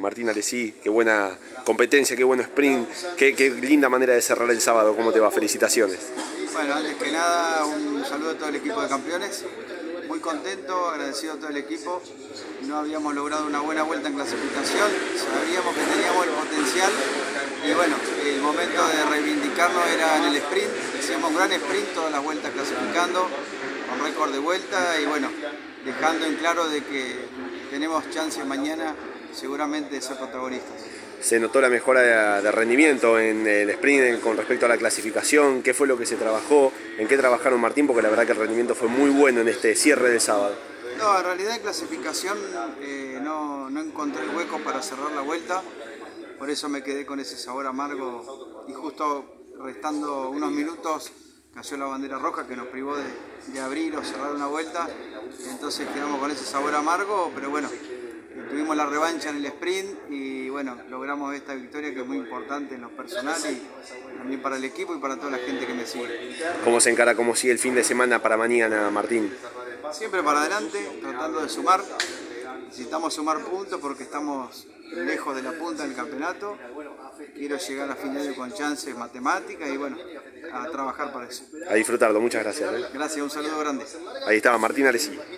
Martín Alessi, qué buena competencia, qué buen sprint, qué linda manera de cerrar el sábado. ¿Cómo te va? Felicitaciones. Bueno, antes que nada, un saludo a todo el equipo de campeones. Muy contento, agradecido a todo el equipo. No habíamos logrado una buena vuelta en clasificación, sabíamos que teníamos el potencial y bueno, el momento de reivindicarnos era en el sprint. Hicimos un gran sprint, todas las vueltas clasificando, con récord de vuelta y bueno, dejando en claro de que tenemos chances mañana seguramente de ser protagonistas. Se notó la mejora de rendimiento en el sprint con respecto a la clasificación. ¿Qué fue lo que se trabajó? ¿En qué trabajaron, Martín? Porque la verdad que el rendimiento fue muy bueno en este cierre de sábado. No, en realidad en clasificación no encontré el hueco para cerrar la vuelta, por eso me quedé con ese sabor amargo y justo restando unos minutos cayó la bandera roja que nos privó de abrir o cerrar una vuelta, entonces quedamos con ese sabor amargo, pero bueno, tuvimos la revancha en el sprint y bueno, logramos esta victoria que es muy importante en lo personal y también para el equipo y para toda la gente que me sigue. ¿Cómo se encara, cómo sigue el fin de semana para mañana, Martín? Siempre para adelante, tratando de sumar. Necesitamos sumar puntos porque estamos lejos de la punta del campeonato. Quiero llegar a fin de año con chances matemáticas y bueno, a trabajar para eso. A disfrutarlo, muchas gracias. Gracias, un saludo grande. Ahí estaba Martín Alessi.